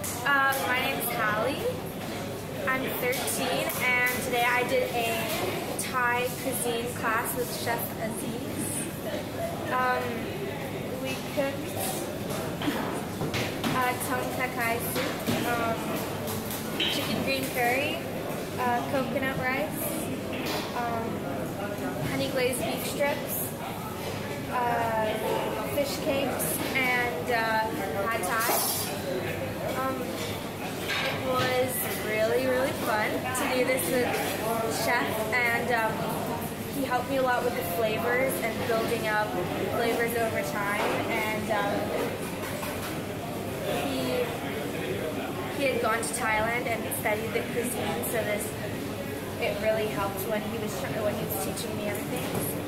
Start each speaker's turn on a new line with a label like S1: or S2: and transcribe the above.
S1: My name is Hallie. I'm 13, and today I did a Thai cuisine class with Chef Aziz. We cooked tom kha kai soup, chicken green curry, coconut rice, honey glazed beef strips, fish cakes, and pad thai. It was really fun to do this with Chef, and he helped me a lot with the flavors and building up flavors over time. And he had gone to Thailand and studied the cuisine, so it really helped when he was teaching me other things.